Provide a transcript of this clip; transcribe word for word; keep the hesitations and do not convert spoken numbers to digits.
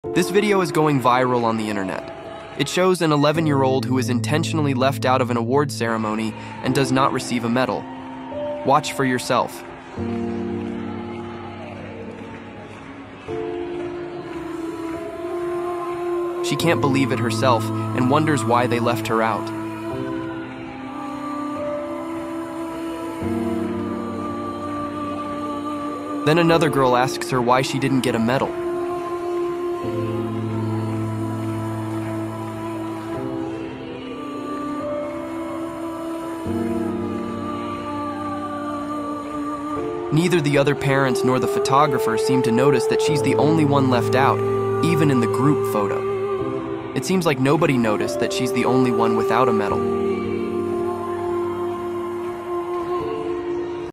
This video is going viral on the internet. It shows an eleven-year-old who is intentionally left out of an award ceremony and does not receive a medal. Watch for yourself. She can't believe it herself and wonders why they left her out. Then another girl asks her why she didn't get a medal. Neither the other parents nor the photographer seem to notice that she's the only one left out, even in the group photo. It seems like nobody noticed that she's the only one without a medal.